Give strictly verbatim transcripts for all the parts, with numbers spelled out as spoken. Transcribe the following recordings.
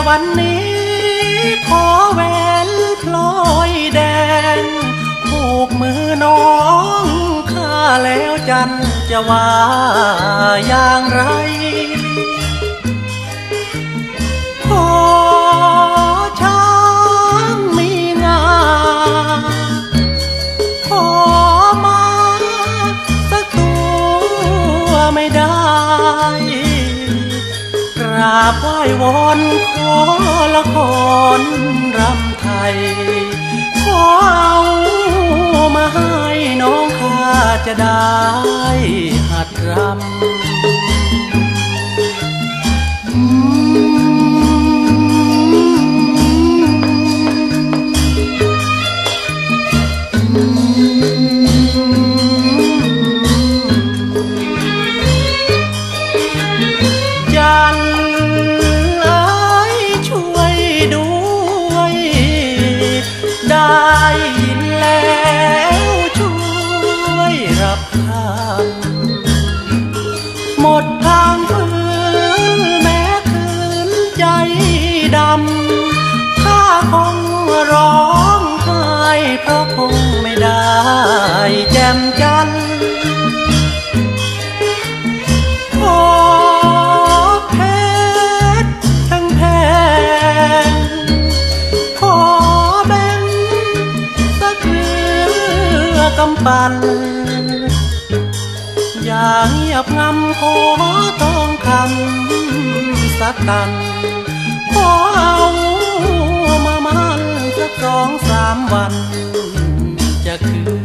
วันนี้ขอแหวนพลอยแดงผูกมือน้องข้าแล้วจันจะว่าอย่างไรขอช้างมีงาขอมาสักตัวไม่ได้กราบไหว้วอนขอละครรำไทยขอเอามาให้น้องข้าจะได้หัดรำจันเอ้ยช่วยด้วยได้ยินแล้วช่วยรับคำหมดทางฝืนแม้คืนใจดำข้าคงร้องไห้เพราะคงไม่ได้แจ่มจันทร์ขอเพชรทั้งแพงขอแบ่งสักเรือกำปั้นอย่าเงียบงำขอทองคำสักตันขอเอามามันสักสองสามวันจะคืน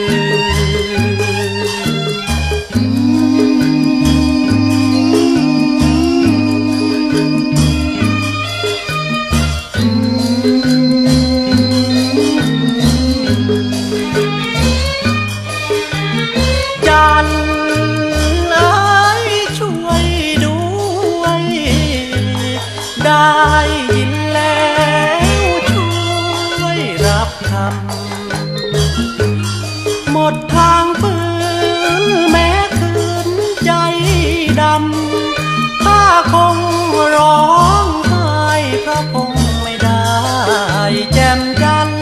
จันเอ้ยช่วยด้วยได้ยินแล้วช่วยรับคำหมดทางฝืนแม้คืนใจดำข้าคงร้องไห้เพราะคงไม่ได้แจ่มจันทร์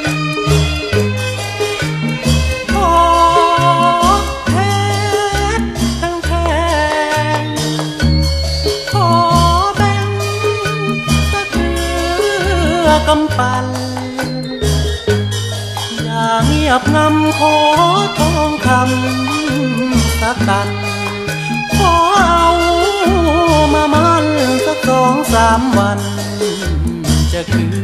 ขอเพชรทั้งแพงขอแบ่งสักเรือกำปั้นอย่าเงียบงำขอทองคำสักตันขอเอามามันสักสองสามวันจะคืน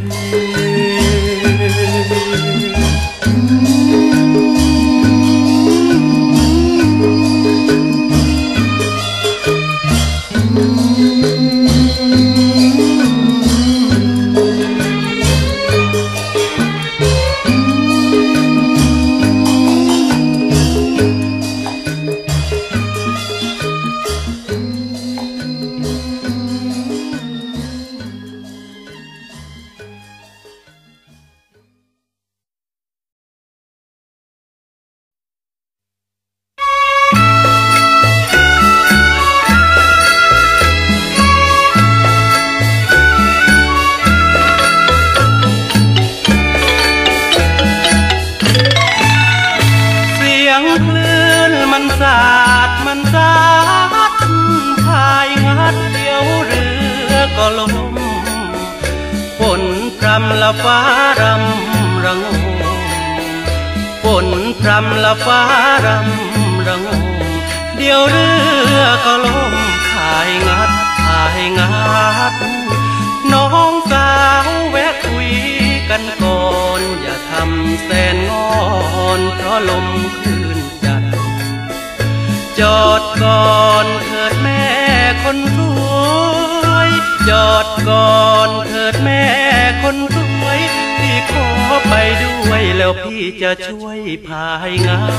ละฟ้ารำระงมฝนพรำละฟ้ารำระงมเดี๋ยวเรือก็ล่มขายงัดขายงัดน้องสาวแวะคุยกันก่อนอย่าทำแสนงอนเพราะลมคลื่นจัดจอดก่อนเถิดแม่คนสวยจอดก่อนเถิดแม่คนสวยพี่ขอไปด้วยแล้วพี่จะช่วยพายงาน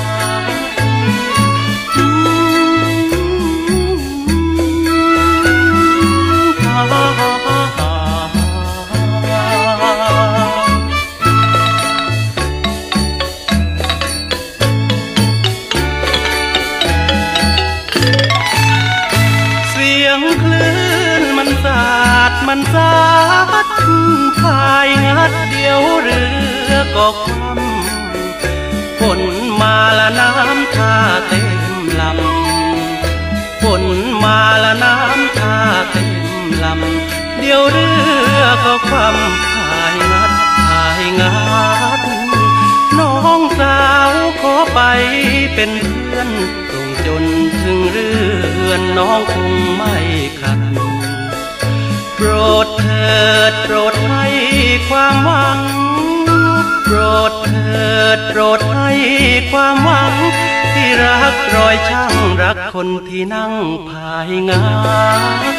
เสียงคลื่นมันสาดมันสาก็คว่ำฝนมาละน้ำท่าเต็มลำฝนมาละน้ำท่าเต็มลำเดี๋ยวเรือก็คว่ำพายงัดพายงัดน้องสาวขอไปเป็นเพื่อนส่งจนถึงเรือนน้องคงไม่ขัดโปรดเถิดโปรดให้ความหวังโปรดเถิดโปรดให้ความหวังที่รักรอยช่างรักคนที่นั่งพายงัด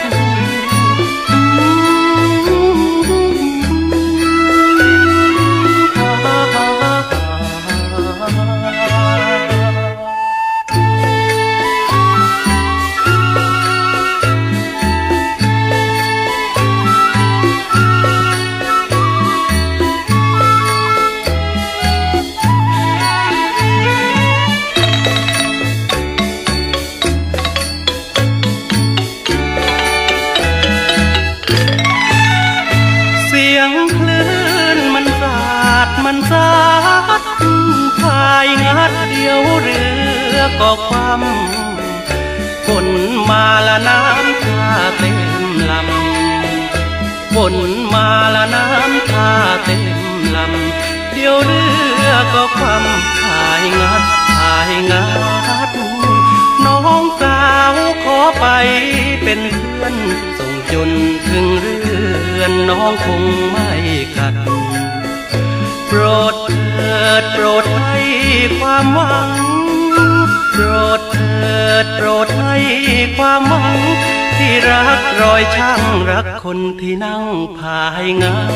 มันซัดพายงัดเดียวเรือก็คว่ำฝนมาละน้ำท่าเต็มลำฝนมาละน้ำท่าเต็มลำเดียวเรือก็คว่ำพายงัดพายงัดน้องสาวขอไปเป็นเพื่อนส่งจนถึงเรือนน้องคงไม่ขัดโปรดเถิดโปรดให้ความหวังโปรดเถิดโปรดให้ความหวังที่รักรอยช่างรักคนที่นั่งพายงัด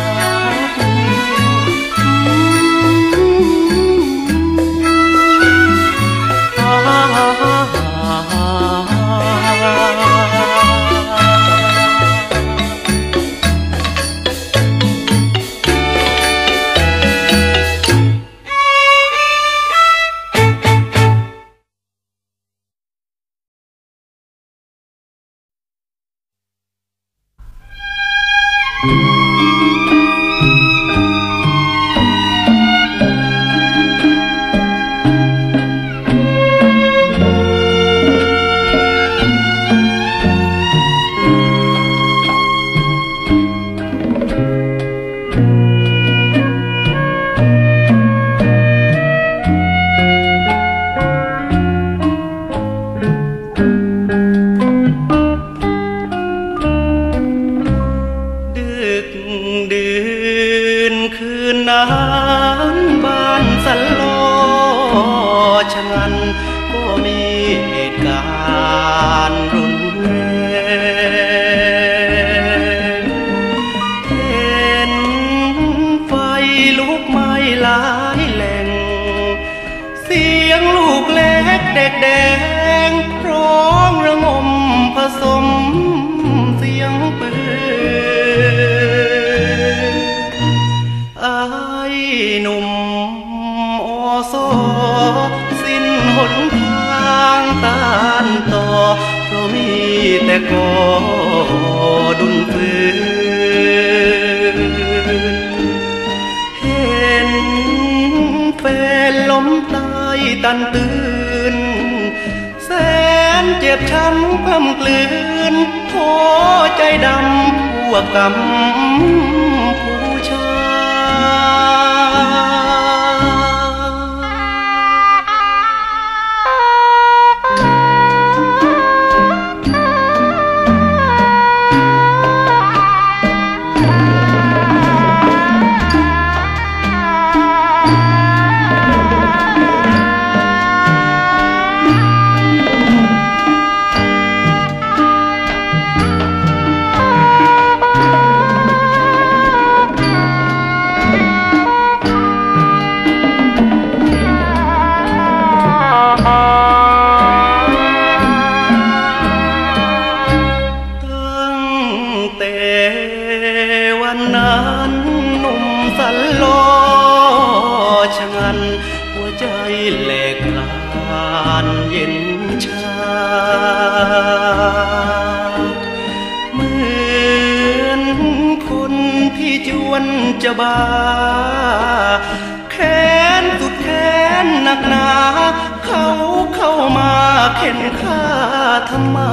เด็กแดงร้องระงมผสมเสียงปืนไอ้หนุ่มอสสิ้นหนทางต้านต่อเพราะมีแต่กอดุลปืนเห็นแฟนล้มตายตันตื่นแสนเจ็บช้ำกล้ำกลืนโถใจดำพวกกรรมผู้ชายแหลกลานเย็นชาเหมือนคนที่จวนจะบ้าแขนหนักหนาเขาเข้ามาเข็นฆ่าทำไม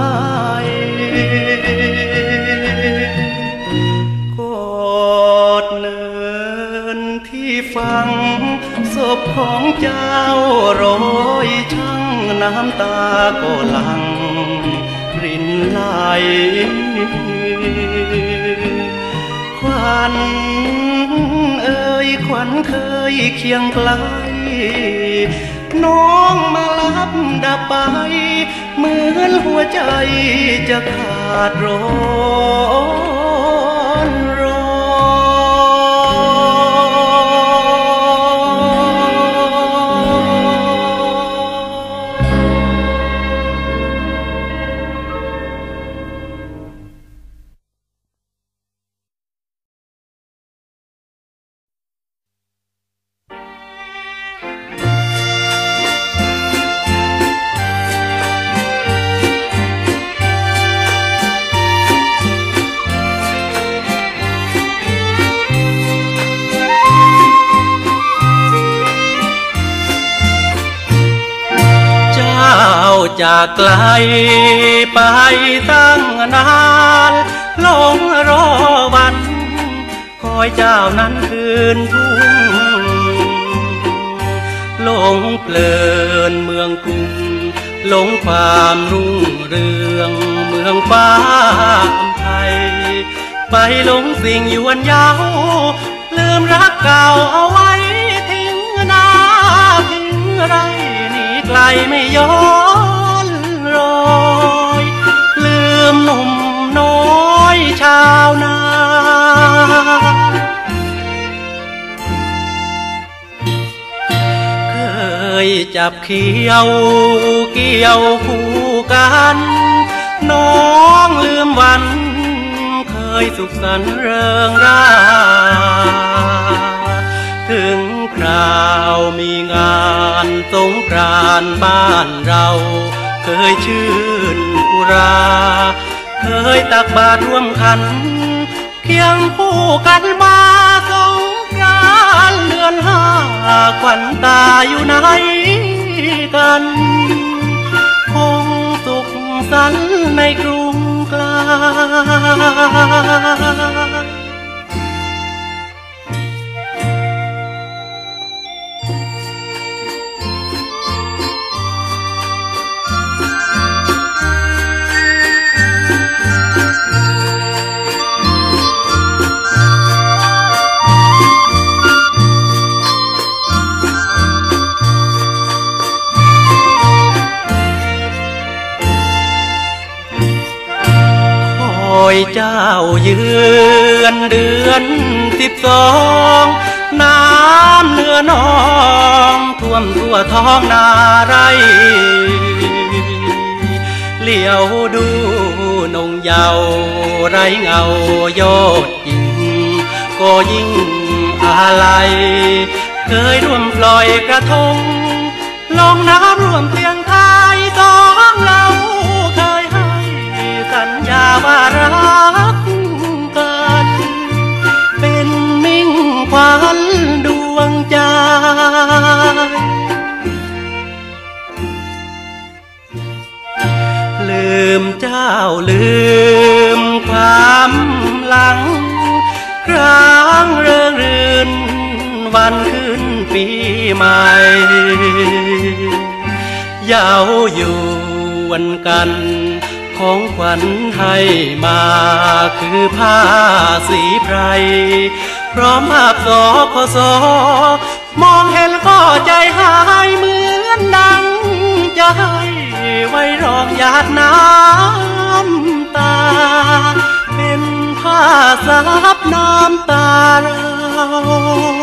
กอดเนินที่ฟังศพของเจ้าโรยช่างน้ำตาก็หลั่งรินไหลขวัญเอ่ยขวัญเคยเคียงไกลน้องมาลับดับไปเหมือนหัวใจจะขาดร้อนรอจากไกลไปตั้งนานหลงรอวันคอยเจ้านั้นคืนทุ่งหลงเพลินเมืองกรุงหลงความรุ่งเรืองเมืองฟ้าอำไพไปหลงสิ่งยวนยาวลืมรักเก่าเอาไว้ทิ้งนาทิ้งไรหนีไกลไม่ย้อนรอยลืมหนุ่มน้อยชาวนาเคยจับเขียวเกี่ยวคู่กันน้องลืมวันเคยสุขสันต์เริงร่าถึงคราวมีงานสงกรานต์บ้านเราเคยชื่นอุราเคยตักบาตรร่วมขันเคียงคู่กันมาสงกรานต์เดือนห้าขวัญตาอยู่ไหนกันคงสุขสันต์ในกรุงไกลเจ้าเยือนเดือนสิบสองน้ำเนื้อนองท่วมทั่วท้องนาไรเลี้ยวดูนงเยาไรเงายอดยิ่งก็ยิ่งอะไรเคยร่วมปล่อยกระทงลงน้ำร่วมเพียงทายสองเราเคยให้สัญญาว่ารักกันเป็นมิ่งขวัญดวงใจลืมเจ้าลืมความหลังครั้งเรื่อรื่นวันขึ้นปีใหม่เย้าอยู่วันกันของขวัญให้มาคือผ้าสีไพรพร้อมภาพสอพสมองเห็นก็ใจหายเหมือนดังจะให้ไว้รองหยาดน้ำตาเป็นผ้าซับน้ำตาเรา